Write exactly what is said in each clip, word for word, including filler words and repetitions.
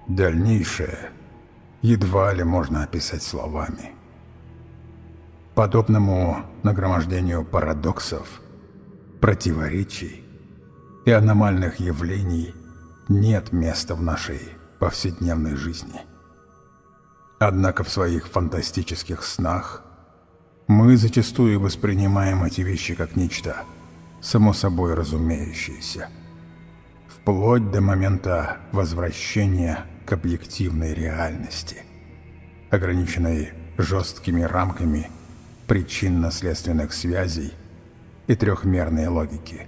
Дальнейшее едва ли можно описать словами. Подобному нагромождению парадоксов, противоречий и аномальных явлений нет места в нашей повседневной жизни. Однако в своих фантастических снах мы зачастую воспринимаем эти вещи как нечто само собой разумеющееся, вплоть до момента возвращения к объективной реальности, ограниченной жесткими рамками причинно-следственных связей и трехмерной логики.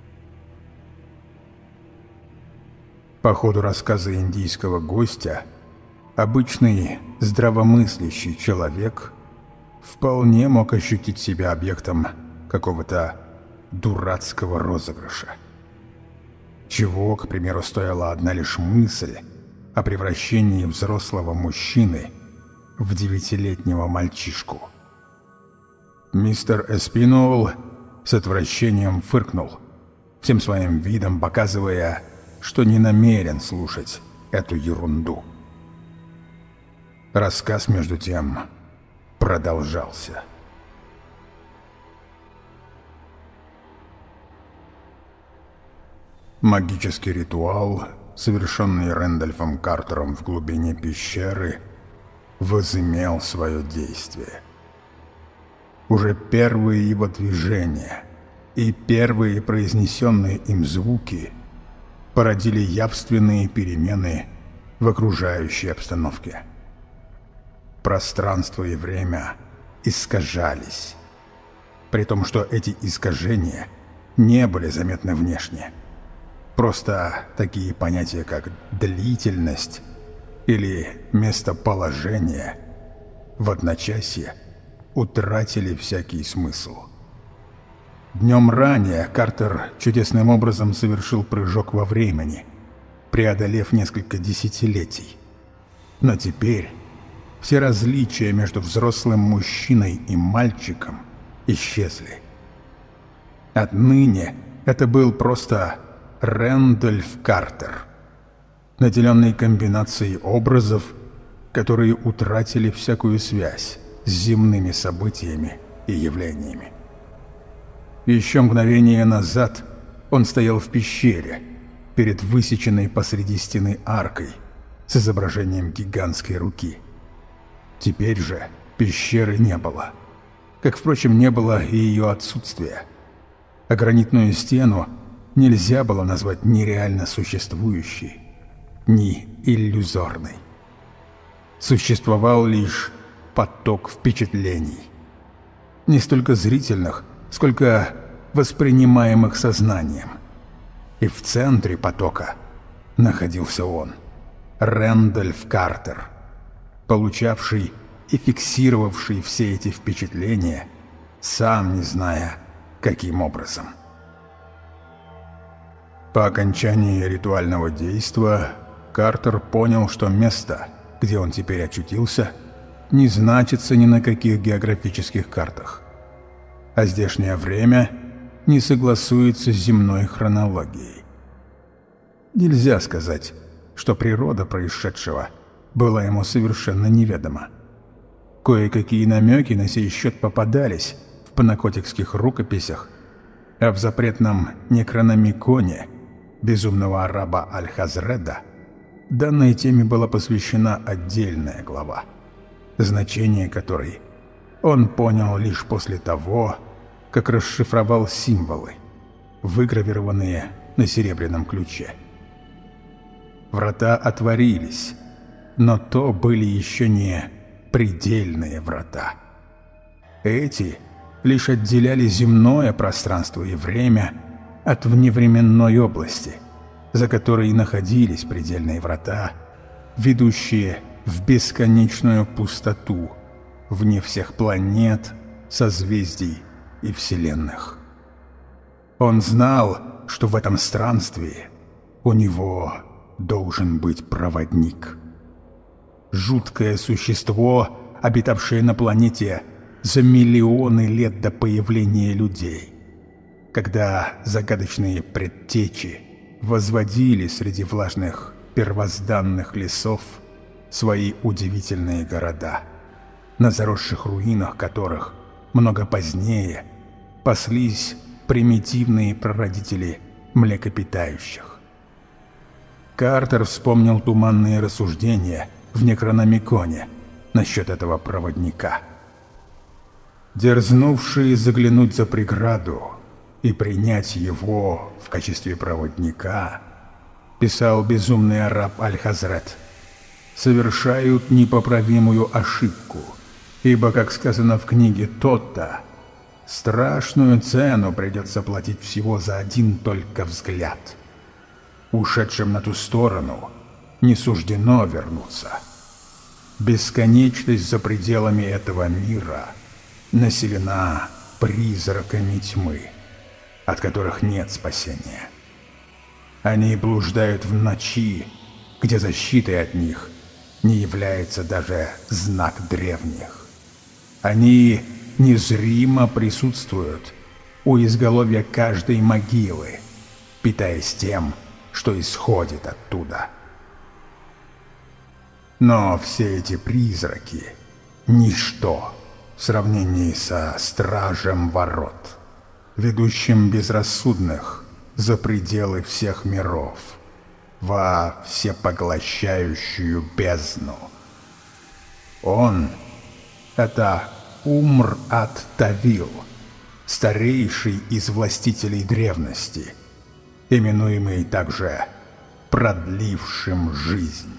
По ходу рассказа индийского гостя обычный здравомыслящий человек вполне мог ощутить себя объектом какого-то дурацкого розыгрыша. Чего, к примеру, стоила одна лишь мысль о превращении взрослого мужчины в девятилетнего мальчишку. Мистер Эспинуол с отвращением фыркнул, всем своим видом показывая, что не намерен слушать эту ерунду. Рассказ, между тем, продолжался. Магический ритуал, совершенный Рэндольфом Картером в глубине пещеры, возымел свое действие. Уже первые его движения и первые произнесенные им звуки породили явственные перемены в окружающей обстановке. Пространство и время искажались, при том, что эти искажения не были заметны внешне. Просто такие понятия, как длительность или местоположение, в одночасье утратили всякий смысл. Днем ранее Картер чудесным образом совершил прыжок во времени, преодолев несколько десятилетий. Но теперь все различия между взрослым мужчиной и мальчиком исчезли. Отныне это был просто Рэндольф Картер, наделенный комбинацией образов, которые утратили всякую связь с земными событиями и явлениями. Еще мгновение назад он стоял в пещере перед высеченной посреди стены аркой с изображением гигантской руки. Теперь же пещеры не было, как, впрочем, не было и ее отсутствия. А гранитную стену нельзя было назвать ни реально существующей, ни иллюзорной. Существовал лишь поток впечатлений, не столько зрительных, сколько воспринимаемых сознанием. И в центре потока находился он, Рэндольф Картер, получавший и фиксировавший все эти впечатления, сам не зная, каким образом. По окончании ритуального действа Картер понял, что место, где он теперь очутился, не значится ни на каких географических картах, а здешнее время не согласуется с земной хронологией. Нельзя сказать, что природа происшедшего была ему совершенно неведома. Кое-какие намеки на сей счет попадались в панакотикских рукописях, а в запретном Некрономиконе безумного араба Аль-Хазреда данной теме была посвящена отдельная глава, значение которой он понял лишь после того, как расшифровал символы, выгравированные на серебряном ключе. Врата отворились, но то были еще не предельные врата. Эти лишь отделяли земное пространство и время от вневременной области, за которой находились предельные врата, ведущие в бесконечную пустоту, вне всех планет, созвездий и вселенных. Он знал, что в этом странстве у него должен быть проводник. Жуткое существо, обитавшее на планете за миллионы лет до появления людей, когда загадочные предтечи возводили среди влажных первозданных лесов свои удивительные города, на заросших руинах которых много позднее паслись примитивные прародители млекопитающих. Картер вспомнил туманные рассуждения в Некрономиконе насчет этого проводника. Дерзнувшие заглянуть за преграду и принять его в качестве проводника, писал безумный араб Аль-Хазрат, совершают непоправимую ошибку, ибо, как сказано в книге Тотта, страшную цену придется платить всего за один только взгляд. Ушедшим на ту сторону не суждено вернуться. Бесконечность за пределами этого мира населена призраками тьмы, от которых нет спасения. Они блуждают в ночи, где защитой от них не является даже знак древних. Они незримо присутствуют у изголовья каждой могилы, питаясь тем, что исходит оттуда. Но все эти призраки — ничто в сравнении со стражем ворот, ведущим безрассудных за пределы всех миров, во всепоглощающую бездну. Он — это Умр-ат-Тавил, старейший из властителей древности, именуемый также продлившим жизнь.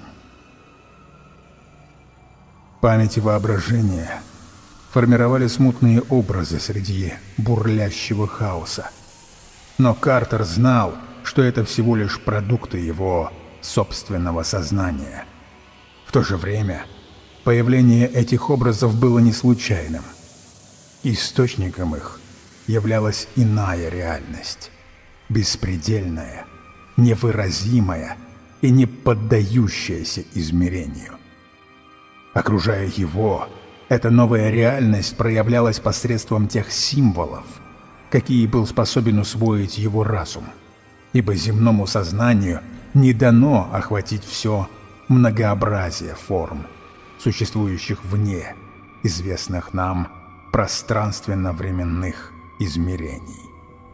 Память и воображение формировали смутные образы среди бурлящего хаоса. Но Картер знал, что это всего лишь продукты его собственного сознания. В то же время появление этих образов было не случайным. Источником их являлась иная реальность, беспредельная, невыразимая и не поддающаяся измерению. Окружая его, эта новая реальность проявлялась посредством тех символов, какие был способен усвоить его разум, ибо земному сознанию не дано охватить все многообразие форм, существующих вне известных нам пространственно-временных измерений.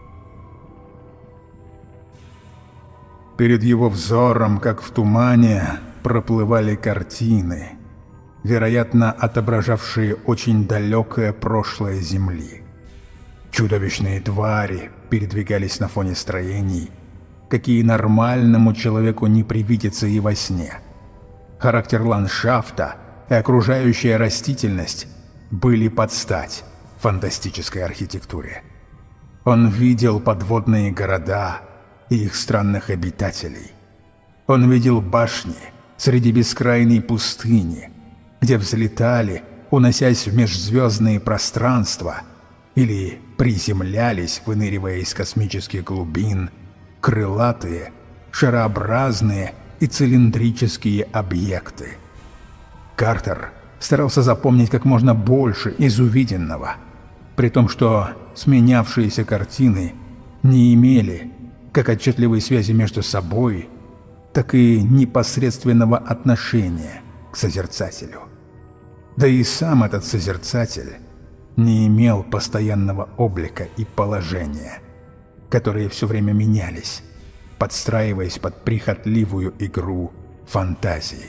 Перед его взором, как в тумане, проплывали картины, вероятно, отображавшие очень далекое прошлое Земли. Чудовищные твари передвигались на фоне строений, какие нормальному человеку не привидятся и во сне. Характер ландшафта и окружающая растительность были под стать фантастической архитектуре. Он видел подводные города и их странных обитателей. Он видел башни среди бескрайней пустыни, где взлетали, уносясь в межзвездные пространства, или приземлялись, выныривая из космических глубин, крылатые, шарообразные и цилиндрические объекты. Картер старался запомнить как можно больше из увиденного, при том, что сменявшиеся картины не имели как отчетливой связи между собой, так и непосредственного отношения к созерцателю. Да и сам этот созерцатель не имел постоянного облика и положения, которые все время менялись, подстраиваясь под прихотливую игру фантазии.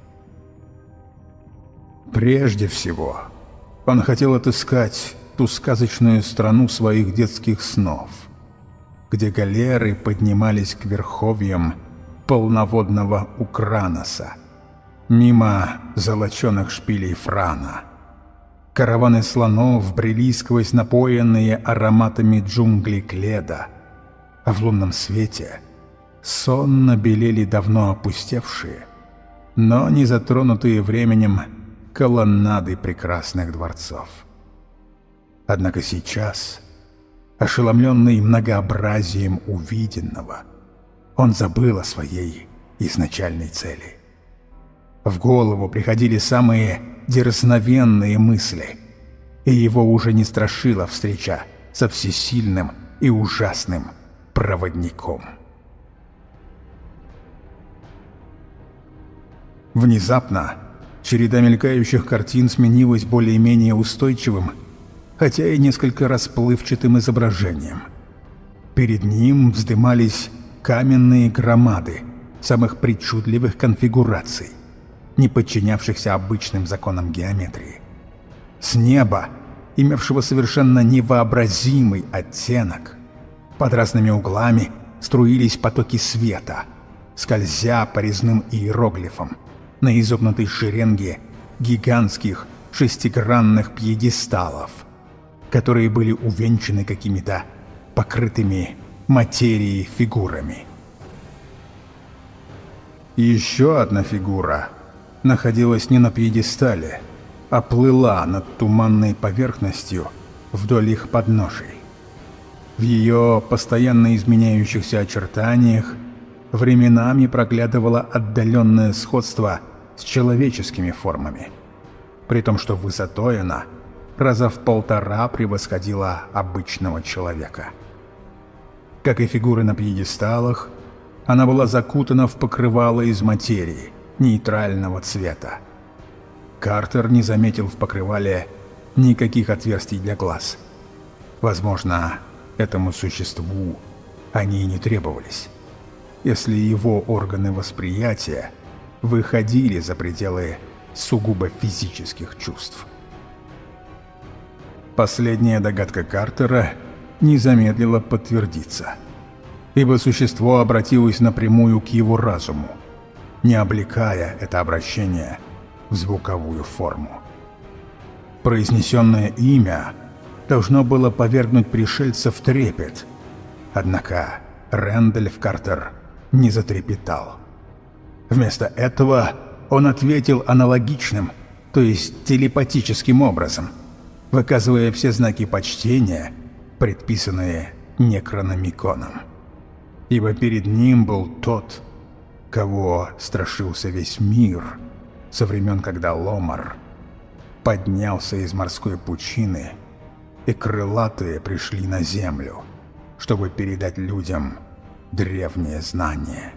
Прежде всего, он хотел отыскать ту сказочную страну своих детских снов, где галеры поднимались к верховьям полноводного Украноса, мимо золоченых шпилей Франа. Караваны слонов брели сквозь напоенные ароматами джунгли Кледа, а в лунном свете сонно белели давно опустевшие, но не затронутые временем колоннады прекрасных дворцов. Однако сейчас, ошеломленный многообразием увиденного, он забыл о своей изначальной цели. В голову приходили самые дерзновенные мысли, и его уже не страшила встреча со всесильным и ужасным проводником. Внезапно череда мелькающих картин сменилась более-менее устойчивым, хотя и несколько расплывчатым изображением. Перед ним вздымались каменные громады самых причудливых конфигураций, не подчинявшихся обычным законам геометрии. С неба, имевшего совершенно невообразимый оттенок, под разными углами струились потоки света, скользя по резным иероглифам на изогнутой шеренге гигантских шестигранных пьедесталов, которые были увенчаны какими-то покрытыми материей фигурами. Еще одна фигура находилась не на пьедестале, а плыла над туманной поверхностью вдоль их подножий. В ее постоянно изменяющихся очертаниях временами проглядывало отдаленное сходство с человеческими формами, при том, что высотой она раза в полтора превосходила обычного человека. Как и фигуры на пьедесталах, она была закутана в покрывало из материи нейтрального цвета. Картер не заметил в покрывале никаких отверстий для глаз. Возможно, этому существу они и не требовались, если его органы восприятия выходили за пределы сугубо физических чувств. Последняя догадка Картера не замедлила подтвердиться, ибо существо обратилось напрямую к его разуму, не облекая это обращение в звуковую форму. Произнесенное имя должно было повергнуть пришельца в трепет, однако Рэндольф Картер не затрепетал. Вместо этого он ответил аналогичным, то есть телепатическим образом, выказывая все знаки почтения, предписанные Некрономиконом. Ибо перед ним был тот, кого страшился весь мир со времен, когда Ломар поднялся из морской пучины, и крылатые пришли на землю, чтобы передать людям древнее знание.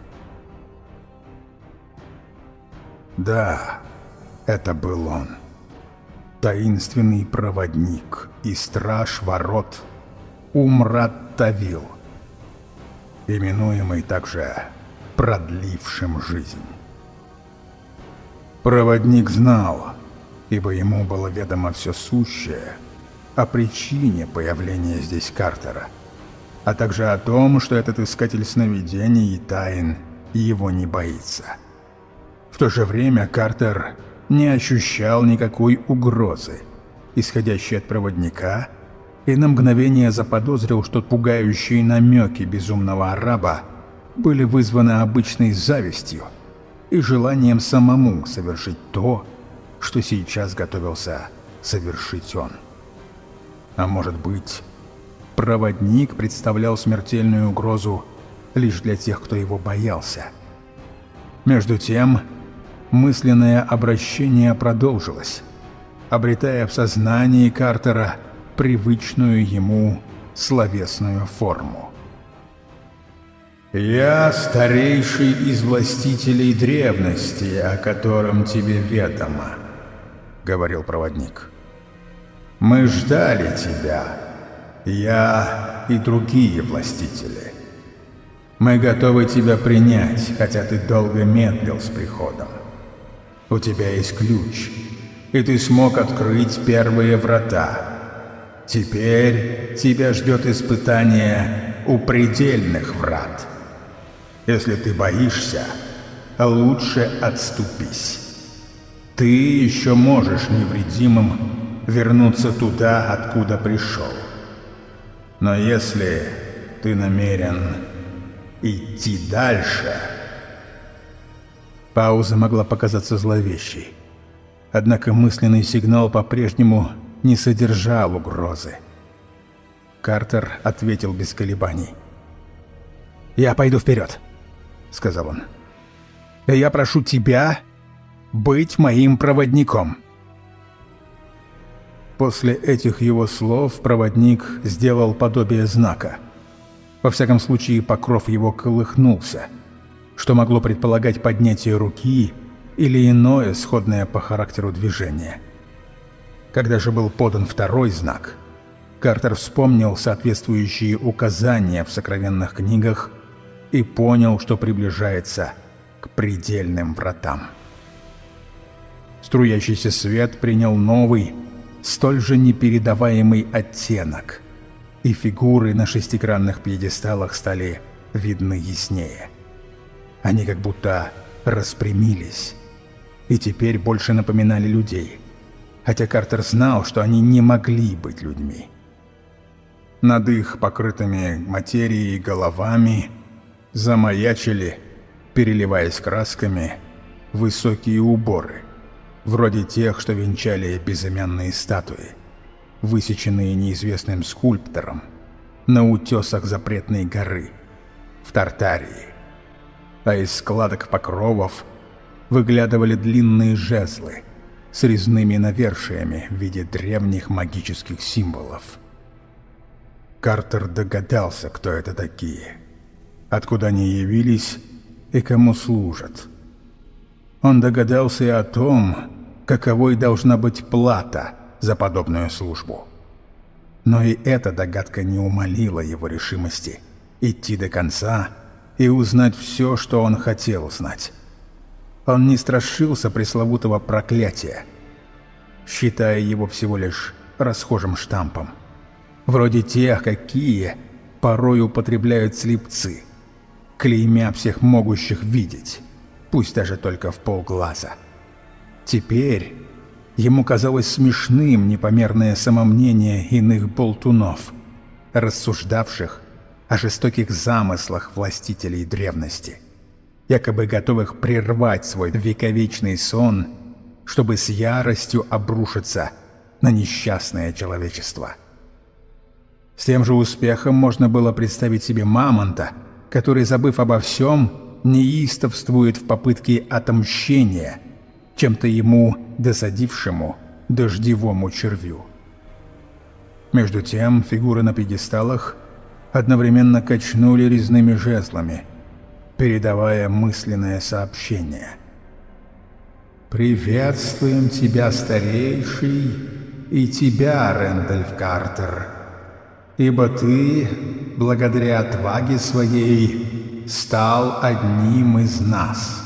Да, это был он, таинственный проводник и страж ворот Умрат-Тавил, именуемый также продлившим жизнь. Проводник знал, ибо ему было ведомо все сущее о причине появления здесь Картера, а также о том, что этот искатель сновидений и тайн его не боится. В то же время Картер не ощущал никакой угрозы, исходящей от проводника, и на мгновение заподозрил, что пугающие намеки безумного араба были вызваны обычной завистью и желанием самому совершить то, что сейчас готовился совершить он. А может быть, проводник представлял смертельную угрозу лишь для тех, кто его боялся. Между тем, мысленное обращение продолжилось, обретая в сознании Картера привычную ему словесную форму. «Я старейший из властителей древности, о котором тебе ведомо», — говорил проводник. «Мы ждали тебя, я и другие властители. Мы готовы тебя принять, хотя ты долго медлил с приходом. У тебя есть ключ, и ты смог открыть первые врата. Теперь тебя ждет испытание у предельных врат. Если ты боишься, лучше отступись. Ты еще можешь невредимым вернуться туда, откуда пришел. Но если ты намерен идти дальше...» Пауза могла показаться зловещей, однако мысленный сигнал по-прежнему не содержал угрозы. Картер ответил без колебаний. «Я пойду вперед», — сказал он. «Я прошу тебя быть моим проводником». После этих его слов проводник сделал подобие знака. Во всяком случае, покров его колыхнулся, что могло предполагать поднятие руки или иное сходное по характеру движение. Когда же был подан второй знак, Картер вспомнил соответствующие указания в сокровенных книгах и понял, что приближается к предельным вратам. Струящийся свет принял новый, столь же непередаваемый оттенок, и фигуры на шестигранных пьедесталах стали видны яснее. Они как будто распрямились и теперь больше напоминали людей, хотя Картер знал, что они не могли быть людьми. Над их покрытыми материей головами замаячили, переливаясь красками, высокие уборы, вроде тех, что венчали безымянные статуи, высеченные неизвестным скульптором на утесах запретной горы в Тартарии. А из складок покровов выглядывали длинные жезлы с резными навершиями в виде древних магических символов. Картер догадался, кто это такие, откуда они явились и кому служат. Он догадался и о том, каковой должна быть плата за подобную службу. Но и эта догадка не умалила его решимости идти до конца и узнать все, что он хотел знать. Он не страшился пресловутого проклятия, считая его всего лишь расхожим штампом, вроде тех, какие порой употребляют слепцы, клеймя всех могущих видеть, пусть даже только в полглаза. Теперь ему казалось смешным непомерное самомнение иных болтунов, рассуждавших о жестоких замыслах властителей древности, якобы готовых прервать свой вековечный сон, чтобы с яростью обрушиться на несчастное человечество. С тем же успехом можно было представить себе мамонта, который, забыв обо всем, неистовствует в попытке отомщения чем-то ему досадившему дождевому червю. Между тем фигуры на пьедесталах одновременно качнули резными жезлами, передавая мысленное сообщение. «Приветствуем тебя, старейший, и тебя, Рэндольф Картер, ибо ты, благодаря отваге своей, стал одним из нас».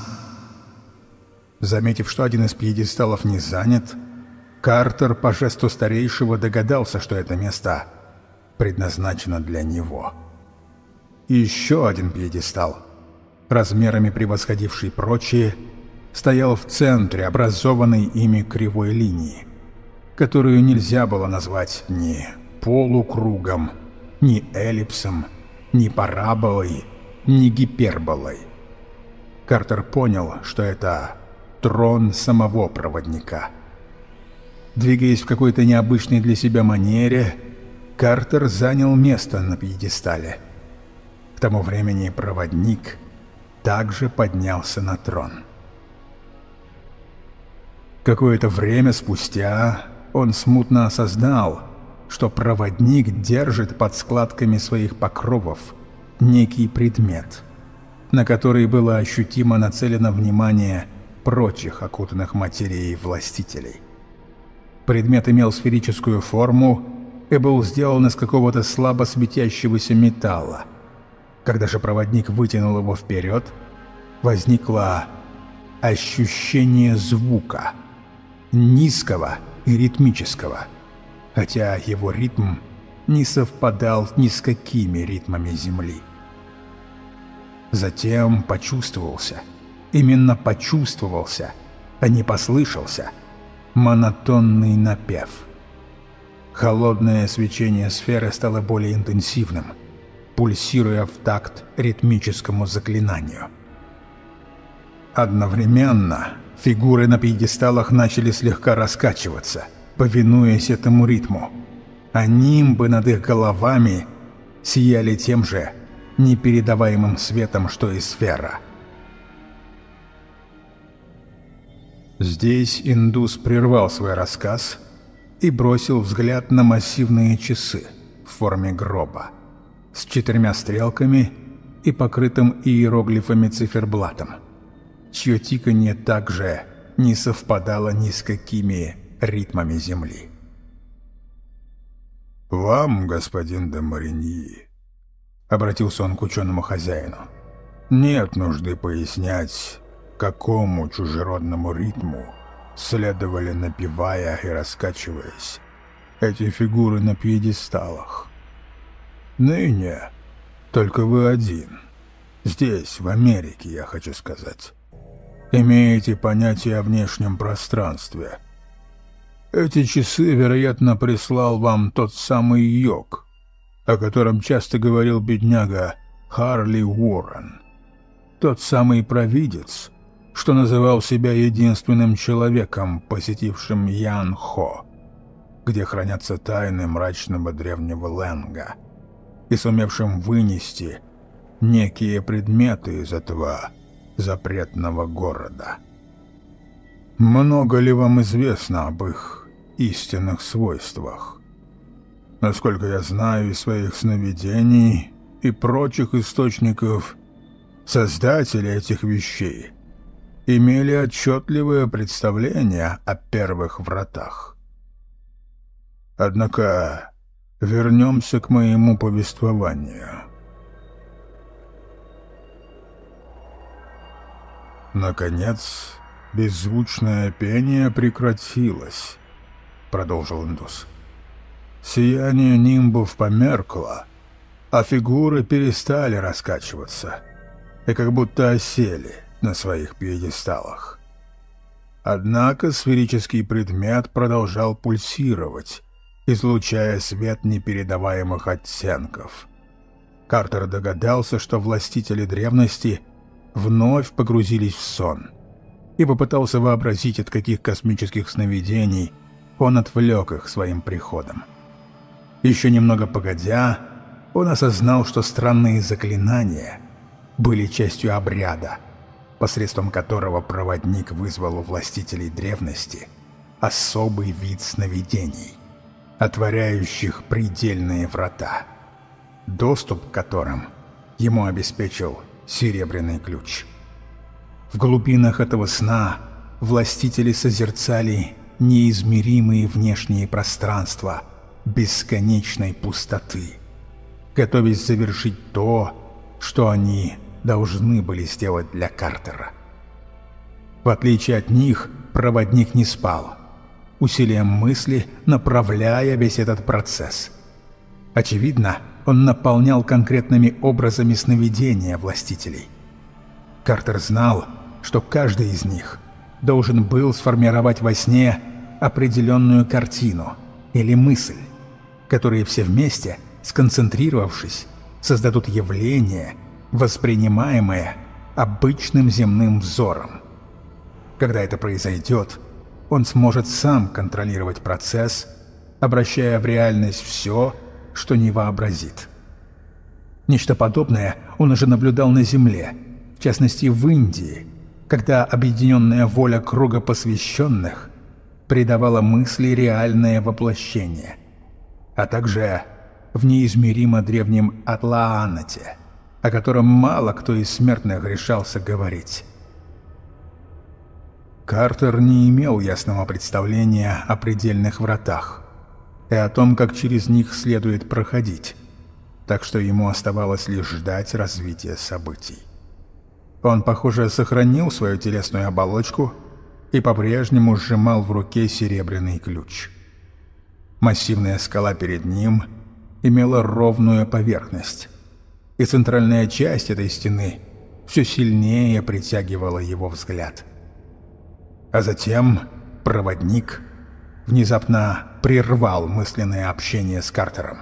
Заметив, что один из пьедесталов не занят, Картер по жесту старейшего догадался, что это место предназначено для него. И еще один пьедестал, размерами превосходивший прочие, стоял в центре образованной ими кривой линии, которую нельзя было назвать ни полукругом, ни эллипсом, ни параболой, ни гиперболой. Картер понял, что это трон самого проводника. Двигаясь в какой-то необычной для себя манере, Картер занял место на пьедестале. К тому времени проводник также поднялся на трон. Какое-то время спустя он смутно осознал, что проводник держит под складками своих покровов некий предмет, на который было ощутимо нацелено внимание прочих окутанных материей властителей. Предмет имел сферическую форму и был сделан из какого-то слабо светящегося металла. Когда же проводник вытянул его вперед, возникло ощущение звука, низкого и ритмического, хотя его ритм не совпадал ни с какими ритмами Земли. Затем почувствовался, именно почувствовался, а не послышался, монотонный напев. Холодное свечение сферы стало более интенсивным, пульсируя в такт ритмическому заклинанию. Одновременно фигуры на пьедесталах начали слегка раскачиваться, повинуясь этому ритму, а нимбы над их головами сияли тем же непередаваемым светом, что и сфера. Здесь индус прервал свой рассказ и бросил взгляд на массивные часы в форме гроба с четырьмя стрелками и покрытым иероглифами циферблатом, чье тиканье также не совпадало ни с какими ритмами земли. «Вам, господин де Мариньи», — обратился он к ученому хозяину, — «нет нужды пояснять, какому чужеродному ритму следовали, напевая и раскачиваясь, эти фигуры на пьедесталах. Ныне только вы один, здесь, в Америке, я хочу сказать, имеете понятие о внешнем пространстве. Эти часы, вероятно, прислал вам тот самый Йог, о котором часто говорил бедняга Харли Уоррен. Тот самый провидец, что называл себя единственным человеком, посетившим Ян-Хо, где хранятся тайны мрачного древнего Ленга, и сумевшим вынести некие предметы из этого запретного города. Много ли вам известно об их истинных свойствах? Насколько я знаю из своих сновидений и прочих источников, создатели этих вещей имели отчетливое представление о первых вратах. Однако вернемся к моему повествованию. Наконец, беззвучное пение прекратилось, продолжил индус. Сияние нимбов померкло, а фигуры перестали раскачиваться и как будто осели на своих пьедесталах. Однако сферический предмет продолжал пульсировать, излучая свет непередаваемых оттенков. Картер догадался, что властители древности вновь погрузились в сон, и попытался вообразить, от каких космических сновидений он отвлек их своим приходом. Еще немного погодя, он осознал, что странные заклинания были частью обряда, посредством которого проводник вызвал у властителей древности особый вид сновидений, отворяющих предельные врата, доступ к которым ему обеспечил серебряный ключ. В глубинах этого сна властители созерцали неизмеримые внешние пространства бесконечной пустоты, готовясь завершить то, что они должны были сделать для Картера. В отличие от них, проводник не спал, усилием мысли направляя весь этот процесс. Очевидно, он наполнял конкретными образами сновидения властителей. Картер знал, что каждый из них должен был сформировать во сне определенную картину или мысль, которые все вместе, сконцентрировавшись, создадут явление, воспринимаемое обычным земным взором. Когда это произойдет, он сможет сам контролировать процесс, обращая в реальность все, что не вообразит. Нечто подобное он уже наблюдал на Земле, в частности в Индии, когда объединенная воля круга посвященных придавала мысли реальное воплощение, а также в неизмеримо древнем Атлаанате, о котором мало кто из смертных решался говорить. Картер не имел ясного представления о предельных вратах и о том, как через них следует проходить, так что ему оставалось лишь ждать развития событий. Он, похоже, сохранил свою телесную оболочку и по-прежнему сжимал в руке серебряный ключ. Массивная скала перед ним имела ровную поверхность, и центральная часть этой стены все сильнее притягивала его взгляд. А затем проводник внезапно прервал мысленное общение с Картером.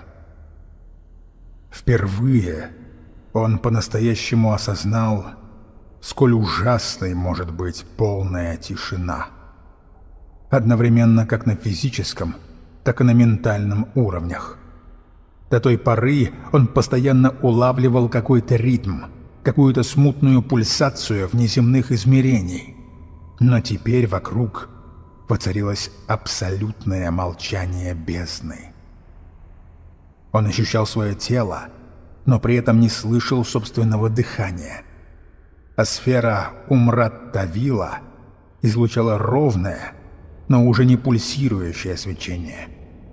Впервые он по-настоящему осознал, сколь ужасной может быть полная тишина. Одновременно как на физическом, так и на ментальном уровнях. До той поры он постоянно улавливал какой-то ритм, какую-то смутную пульсацию внеземных измерений. Но теперь вокруг воцарилось абсолютное молчание бездны. Он ощущал свое тело, но при этом не слышал собственного дыхания. а сфера Умрат-Тавила излучала ровное, но уже не пульсирующее свечение.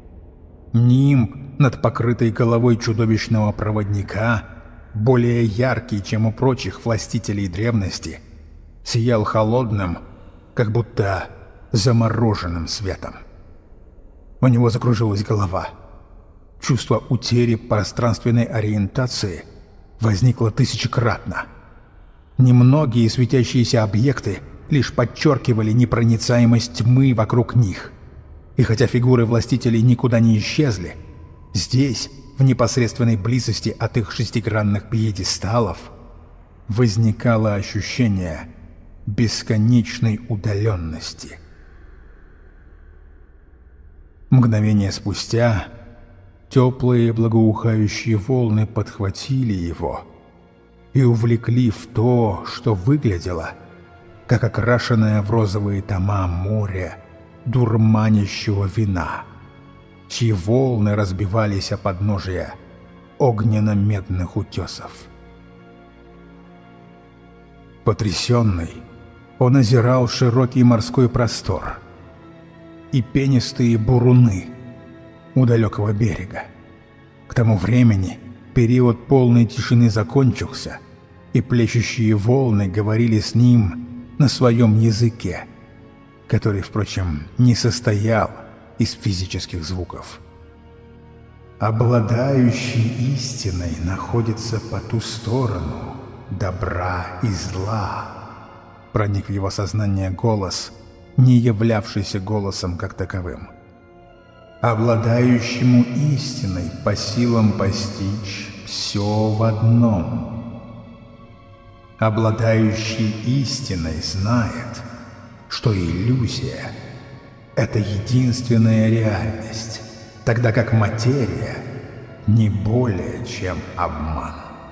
Нимб над покрытой головой чудовищного проводника, более яркий, чем у прочих властителей древности, сиял холодным, как будто замороженным светом. У него закружилась голова. Чувство утери пространственной ориентации возникло тысячекратно. Немногие светящиеся объекты лишь подчеркивали непроницаемость тьмы вокруг них. И хотя фигуры властителей никуда не исчезли, здесь, в непосредственной близости от их шестигранных пьедесталов, возникало ощущение бесконечной удаленности. Мгновение спустя теплые благоухающие волны подхватили его и увлекли в то, что выглядело, как окрашенное в розовые тома море дурманящего вина, чьи волны разбивались о подножие огненно-медных утесов. Потрясенный, он озирал широкий морской простор и пенистые буруны у далекого берега. К тому времени период полной тишины закончился, и плещущие волны говорили с ним на своем языке, который, впрочем, не состоял из физических звуков. «Обладающий истиной находится по ту сторону добра и зла», — проник в его сознание голос, не являвшийся голосом как таковым. «Обладающему истиной по силам постичь все в одном. Обладающий истиной знает, что иллюзия — это единственная реальность, тогда как материя не более чем обман».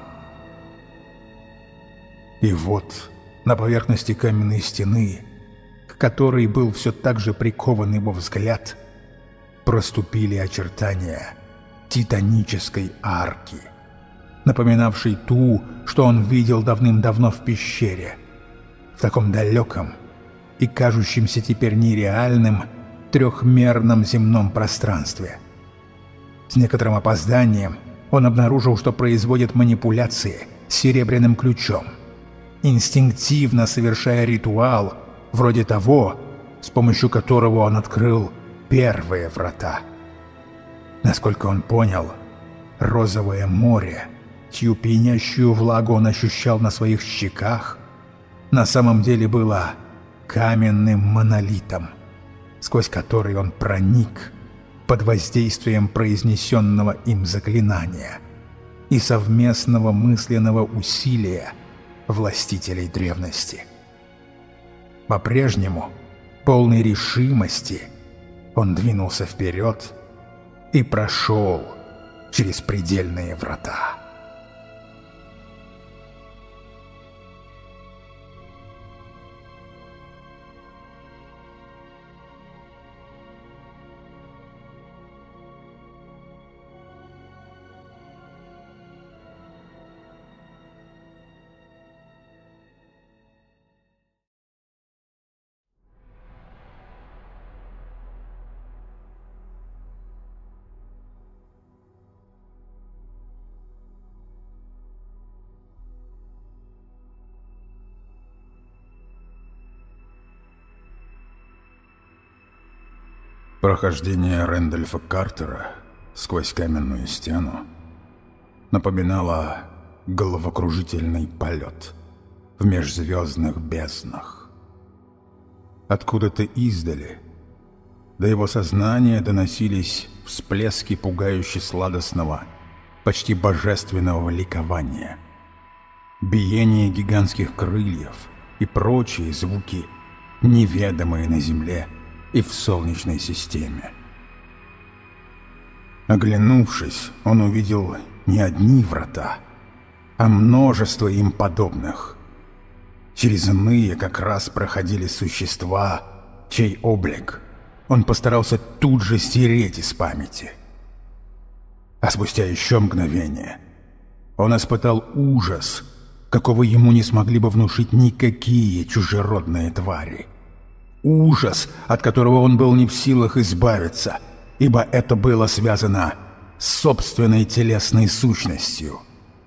И вот на поверхности каменной стены, к которой был все так же прикован его взгляд, проступили очертания титанической арки, напоминавшей ту, что он видел давным-давно в пещере, в таком далеком и кажущемся теперь нереальным трехмерном земном пространстве. С некоторым опозданием он обнаружил, что производит манипуляции с серебряным ключом, инстинктивно совершая ритуал вроде того, с помощью которого он открыл первые врата. Насколько он понял, розовое море, чью пьянящую влагу он ощущал на своих щеках, на самом деле было каменным монолитом, сквозь который он проник под воздействием произнесенного им заклинания и совместного мысленного усилия властителей древности. По-прежнему, полной решимости, он двинулся вперед и прошел через предельные врата. Прохождение Рэндольфа Картера сквозь каменную стену напоминало головокружительный полет в межзвездных безднах. Откуда-то издали до его сознания доносились всплески пугающе сладостного, почти божественного ликования, биение гигантских крыльев и прочие звуки, неведомые на Земле и в Солнечной системе. Оглянувшись, он увидел не одни врата, а множество им подобных. Через иные как раз проходили существа, чей облик он постарался тут же стереть из памяти. А спустя еще мгновение он испытал ужас какого ему не смогли бы внушить никакие чужеродные твари. Ужас, от которого он был не в силах избавиться, ибо это было связано с собственной телесной сущностью.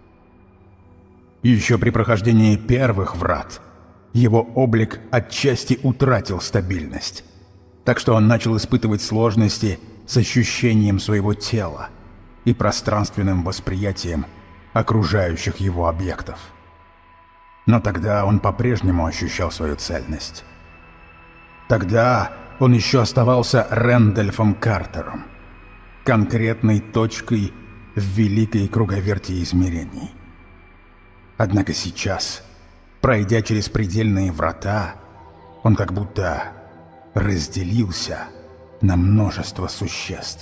Еще при прохождении первых врат его облик отчасти утратил стабильность, так что он начал испытывать сложности с ощущением своего тела и пространственным восприятием окружающих его объектов. Но тогда он по-прежнему ощущал свою цельность. Тогда он еще оставался Рэндольфом Картером, конкретной точкой в великой круговерти измерений. Однако сейчас, пройдя через предельные врата, он как будто разделился на множество существ.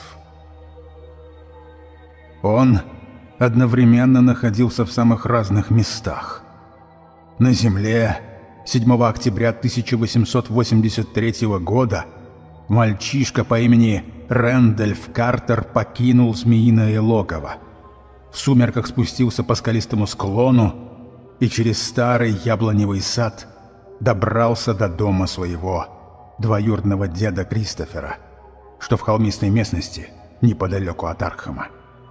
Он одновременно находился в самых разных местах. На Земле седьмого октября тысяча восемьсот восемьдесят третьего года мальчишка по имени Рэндольф Картер покинул Змеиное логово, в сумерках спустился по скалистому склону и через старый яблоневый сад добрался до дома своего двоюродного деда Кристофера, что в холмистой местности неподалеку от Аркхема.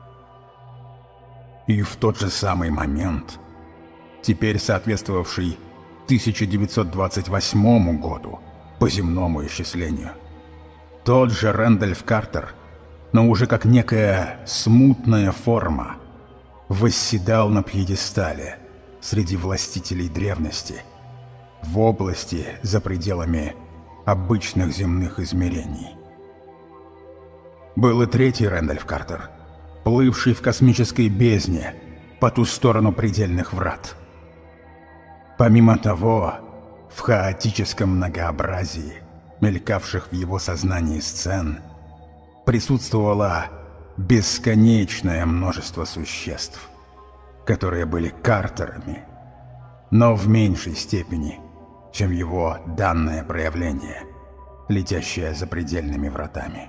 И в тот же самый момент, теперь соответствовавший тысяча девятьсот двадцать восьмому году по земному исчислению, тот же Рэндольф Картер, но уже как некая смутная форма, восседал на пьедестале среди властителей древности, в области за пределами обычных земных измерений. Был и третий Рэндольф Картер, плывший в космической бездне по ту сторону предельных врат. Помимо того, в хаотическом многообразии мелькавших в его сознании сцен присутствовало бесконечное множество существ, которые были Картерами, но в меньшей степени, чем его данное проявление, летящее за предельными вратами.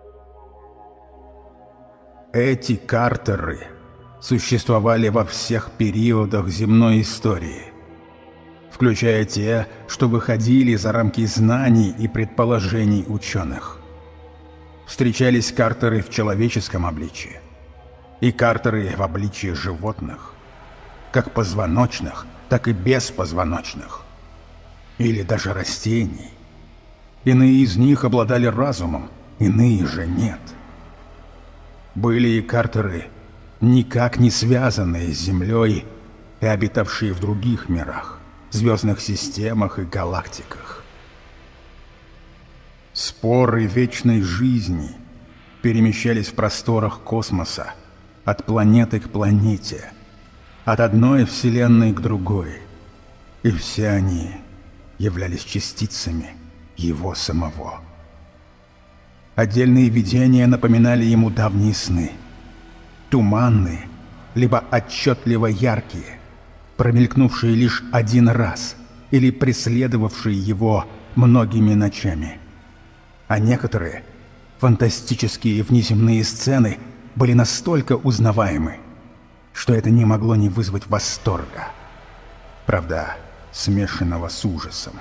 Эти Картеры существовали во всех периодах земной истории, включая те, что выходили за рамки знаний и предположений ученых. Встречались Картеры в человеческом обличии и Картеры в обличии животных, как позвоночных, так и беспозвоночных, или даже растений. Иные из них обладали разумом, иные же нет. Были и Картеры, никак не связанные с Землей и обитавшие в других мирах, звездных системах и галактиках. Споры вечной жизни перемещались в просторах космоса, от планеты к планете, от одной вселенной к другой, и все они являлись частицами его самого. Отдельные видения напоминали ему давние сны, туманные, либо отчетливо яркие, промелькнувшие лишь один раз или преследовавшие его многими ночами. А некоторые фантастические внеземные сцены были настолько узнаваемы, что это не могло не вызвать восторга, правда, смешанного с ужасом.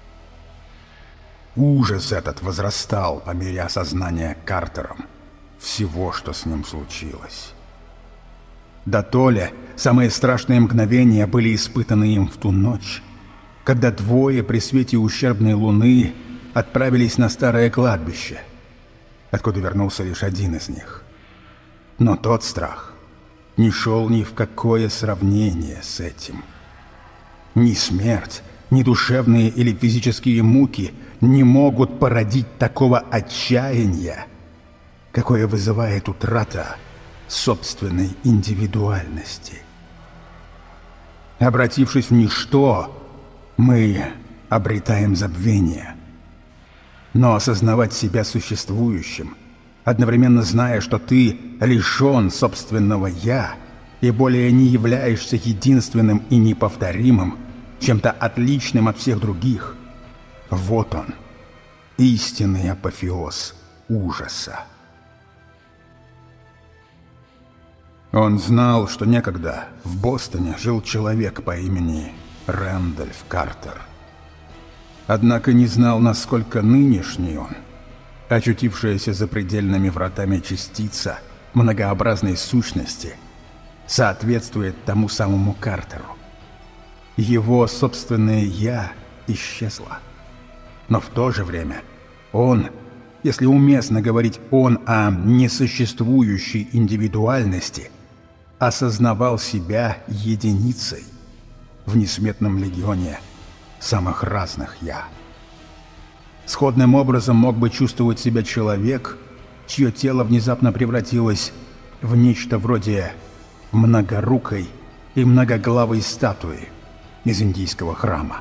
Ужас этот возрастал по мере осознания Картером всего, что с ним случилось. Да то ли самые страшные мгновения были испытаны им в ту ночь, когда двое при свете ущербной луны отправились на старое кладбище, откуда вернулся лишь один из них. Но тот страх не шел ни в какое сравнение с этим. Ни смерть, ни душевные или физические муки не могут породить такого отчаяния, какое вызывает утрата собственной индивидуальности. Обратившись в ничто, мы обретаем забвение. Но осознавать себя существующим, одновременно зная, что ты лишен собственного «я» и более не являешься единственным и неповторимым, чем-то отличным от всех других, вот он, истинный апофеоз ужаса. Он знал, что некогда в Бостоне жил человек по имени Рэндольф Картер. Однако не знал, насколько нынешний он, очутившаяся за предельными вратами частица многообразной сущности, соответствует тому самому Картеру. Его собственное «я» исчезло. Но в то же время он, если уместно говорить «он» о несуществующей индивидуальности, осознавал себя единицей в несметном легионе самых разных «я». Сходным образом мог бы чувствовать себя человек, чье тело внезапно превратилось в нечто вроде многорукой и многоглавой статуи из индийского храма.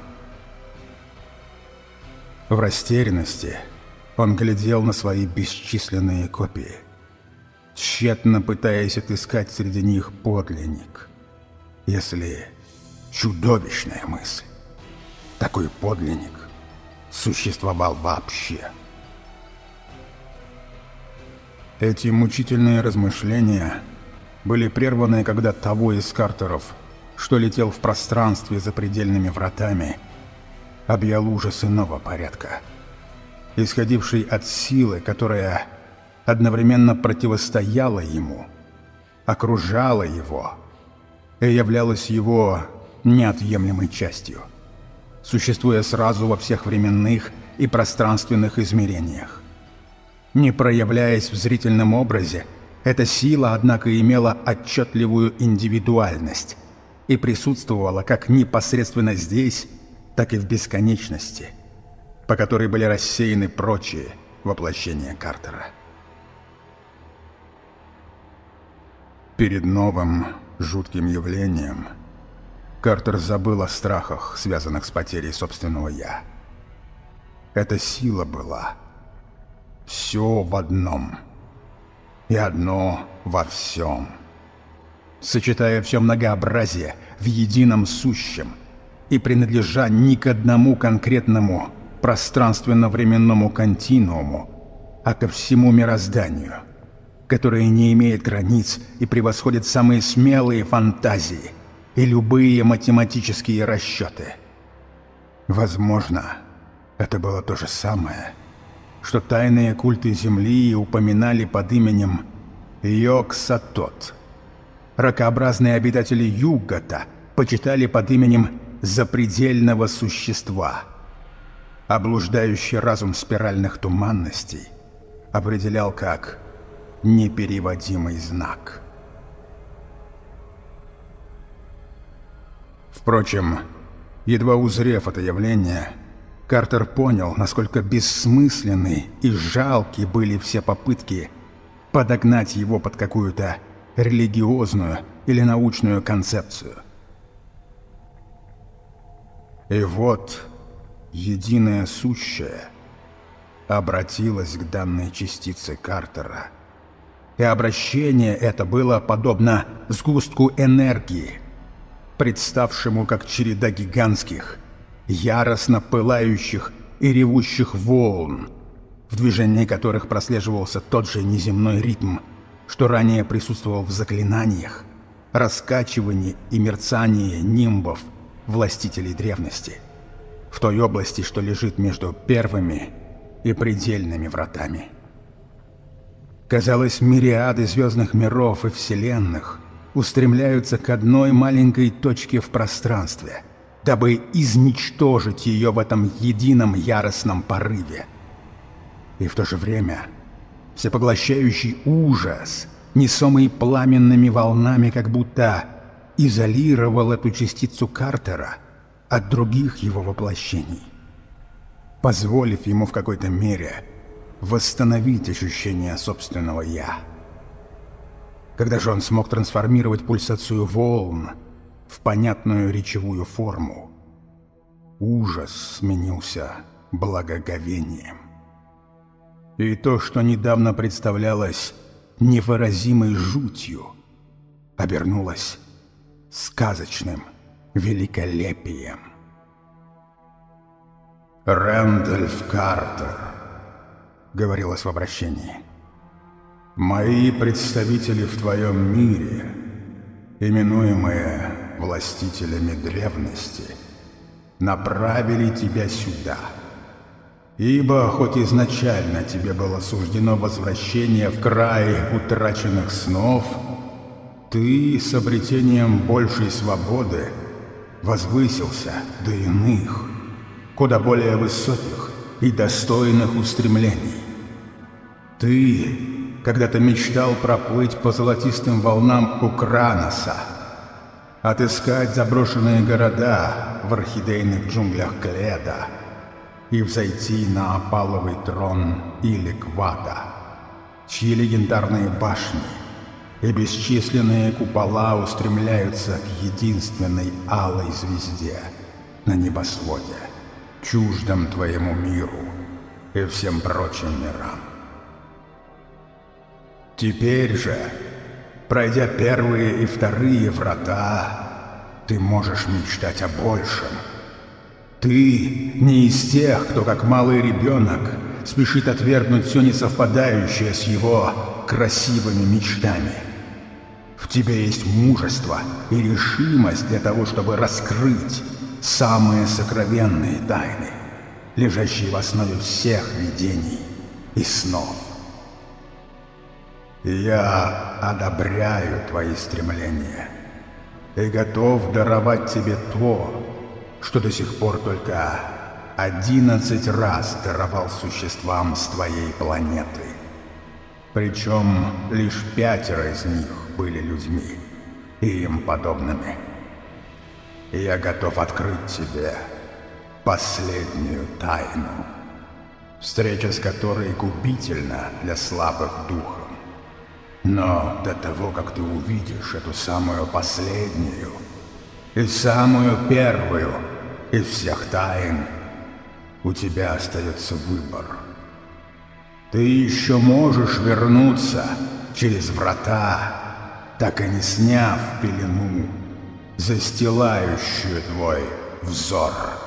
В растерянности он глядел на свои бесчисленные копии, тщетно пытаясь отыскать среди них подлинник. Если чудовищная мысль, такой подлинник существовал вообще. Эти мучительные размышления были прерваны, когда того из Картеров, что летел в пространстве за предельными вратами, объял ужас иного порядка, исходивший от силы, которая одновременно противостояла ему, окружала его и являлась его неотъемлемой частью, существуя сразу во всех временных и пространственных измерениях. Не проявляясь в зрительном образе, эта сила, однако, имела отчетливую индивидуальность и присутствовала как непосредственно здесь, так и в бесконечности, по которой были рассеяны прочие воплощения Картера. Перед новым жутким явлением Картер забыл о страхах, связанных с потерей собственного «я». Эта сила была все в одном, и одно во всем, сочетая все многообразие в едином сущем и принадлежа не к одному конкретному пространственно-временному континууму, а ко всему мирозданию, которое не имеет границ и превосходит самые смелые фантазии и любые математические расчеты. Возможно, это было то же самое, что тайные культы Земли упоминали под именем Йог-Сатот. Ракообразные обитатели Юггата почитали под именем запредельного существа. А блуждающий разум спиральных туманностей определял как непереводимый знак. Впрочем, едва узрев это явление, Картер понял, насколько бессмысленны и жалки были все попытки подогнать его под какую-то религиозную или научную концепцию. И вот единое сущее обратилось к данной частице Картера, и обращение это было подобно сгустку энергии, представшему как череда гигантских, яростно пылающих и ревущих волн, в движении которых прослеживался тот же неземной ритм, что ранее присутствовал в заклинаниях, раскачивании и мерцании нимбов властителей древности, в той области, что лежит между первыми и предельными вратами. Казалось, мириады звездных миров и вселенных устремляются к одной маленькой точке в пространстве, дабы изничтожить ее в этом едином яростном порыве. И в то же время всепоглощающий ужас, несомый пламенными волнами, как будто изолировал эту частицу Картера от других его воплощений, позволив ему в какой-то мере восстановить ощущение собственного «я». Когда же он смог трансформировать пульсацию волн в понятную речевую форму, ужас сменился благоговением. И то, что недавно представлялось невыразимой жутью, обернулось сказочным великолепием. «Рэндольф Картер», — говорилось в обращении, Мои представители в твоем мире, именуемые властителями древности, направили тебя сюда. Ибо хоть изначально тебе было суждено возвращение в край утраченных снов, ты с обретением большей свободы возвысился до иных, куда более высоких и достойных устремлений. Ты когда-то мечтал проплыть по золотистым волнам Украноса, отыскать заброшенные города в орхидейных джунглях Кледа и взойти на опаловый трон Иликвада, чьи легендарные башни и бесчисленные купола устремляются к единственной алой звезде на небосводе, чуждом твоему миру и всем прочим мирам. Теперь же, пройдя первые и вторые врата, ты можешь мечтать о большем. Ты не из тех, кто, как малый ребенок, спешит отвергнуть все несовпадающее с его красивыми мечтами. В тебе есть мужество и решимость для того, чтобы раскрыть самые сокровенные тайны, лежащие в основе всех видений и снов. Я одобряю твои стремления и готов даровать тебе то, что до сих пор только одиннадцать раз даровал существам с твоей планеты. Причем лишь пятеро из них были людьми и им подобными. И я готов открыть тебе последнюю тайну, встреча с которой губительна для слабых духом. Но до того, как ты увидишь эту самую последнюю и самую первую из всех тайн, у тебя остается выбор. Ты еще можешь вернуться через врата, так и не сняв пелену, застилающую твой взор.